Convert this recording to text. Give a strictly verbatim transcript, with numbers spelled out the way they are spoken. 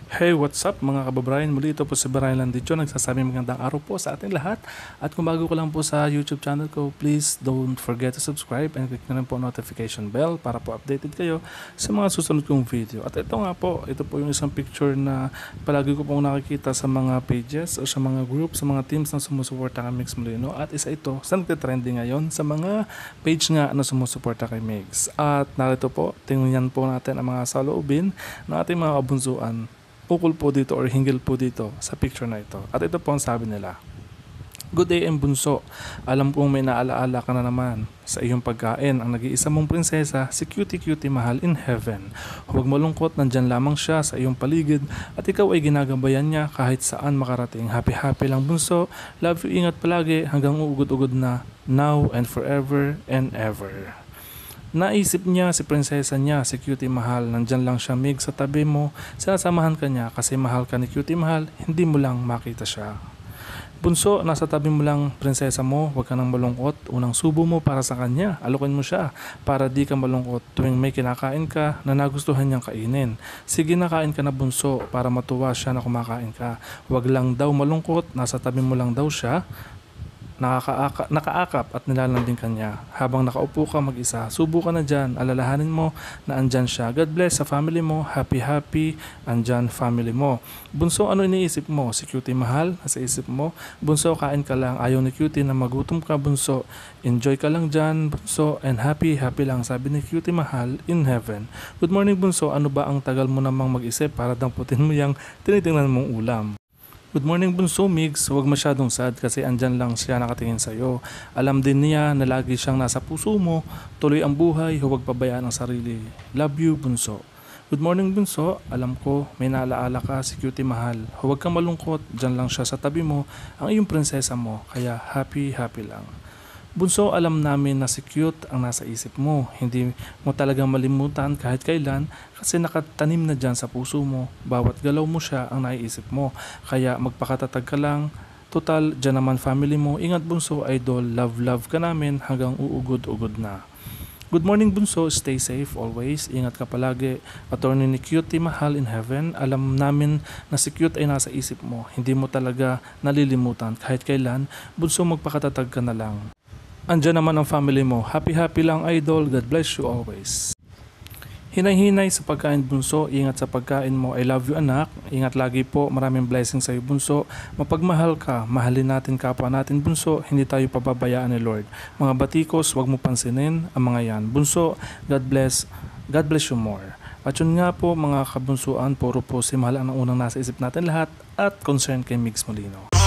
Hey, what's up mga kababayan? Muli ito po si Brian Landicho, nagsasabi magandang araw po sa ating lahat. At kung bago ko lang po sa YouTube channel ko, please don't forget to subscribe and click na rin po notification bell para po updated kayo sa mga susunod kong video. At ito nga po, ito po yung isang picture na palagi ko pong nakikita sa mga pages o sa mga group, sa mga teams na sumusuporta kay Migs Molino. At isa ito sa nagtitrending ngayon sa mga page nga na sumusuporta kay Migs. At narito po, tingnan po natin ang mga saloobin ng ating mga kabunsuan. Ukol po dito or hinggil po dito sa picture na ito. At ito po ang sabi nila. Good day and bunso. Alam kong may naalaala ka na naman sa iyong pagkain. Ang nag-iisa mong prinsesa, si Cutie Cutie Mahal in heaven. Huwag malungkot, nandyan lamang siya sa iyong paligid at ikaw ay ginagabayan niya kahit saan makarating. Happy happy lang bunso. Love you, ingat palagi hanggang uugod-ugod na now and forever and ever. Naisip niya si prinsesa niya, si Cutie Mahal, nandyan lang siya Mig sa tabi mo, sinasamahan ka niya kasi mahal ka ni Cutie Mahal, hindi mo lang makita siya. Bunso, nasa tabi mo lang prinsesa mo, huwag ka nang malungkot, unang subo mo para sa kanya, alokin mo siya para di ka malungkot tuwing may kinakain ka na nagustuhan niyang kainin. Sige na kain ka na bunso para matuwa siya na kumakain ka, huwag lang daw malungkot, nasa tabi mo lang daw siya, Nakakaaka, nakaakap at nilalambing kanya. Habang nakaupo ka mag-isa, subo ka na dyan, alalahanin mo na andyan siya. God bless sa family mo, happy happy, andyan family mo. Bunso, ano iniisip mo? Si Cutie Mahal, nasa isip mo? Bunso, kain ka lang, ayaw ni Cutie na magutom ka bunso. Enjoy ka lang dyan bunso, and happy happy lang, sabi ni Cutie Mahal in heaven. Good morning bunso, ano ba ang tagal mo namang mag-isip para damputin mo yung tinitingnan mong ulam? Good morning bunso Migs, huwag masyadong sad kasi andyan lang siya nakatingin sa'yo. Alam din niya na lagi siyang nasa puso mo, tuloy ang buhay, huwag pabayaan ang sarili. Love you bunso. Good morning bunso, alam ko may naalaala ka si Cutie Mahal. Huwag kang malungkot, dyan lang siya sa tabi mo, ang iyong prinsesa mo, kaya happy happy lang. Bunso, alam namin na si Cute ang nasa isip mo. Hindi mo talagang malimutan kahit kailan kasi nakatanim na dyan sa puso mo. Bawat galaw mo siya ang naiisip mo. Kaya magpakatatag ka lang. Total, dyan naman family mo. Ingat bunso, idol. Love love ka namin hanggang uugod-ugod na. Good morning bunso, stay safe always. Ingat ka palagi. Attorney ni Cutie Mahal in heaven. Alam namin na si Cute ay nasa isip mo. Hindi mo talaga nalilimutan kahit kailan. Bunso, magpakatatag ka na lang. Andiyan naman ang family mo. Happy happy lang idol. God bless you always. Hinay-hinay sa pagkain bunso. Ingat sa pagkain mo. I love you anak. Ingat lagi po. Maraming blessings sa iyo bunso. Mapagmahal ka. Mahalin natin kapwa natin bunso. Hindi tayo pababayaan ni Lord. Mga batikos, wag mo pansinin ang mga yan. Bunso, God bless. God bless you more. At yun nga po mga kabunsuan, puro po si Mahal ang unang nasa isip natin lahat at concern kay Migs Molino.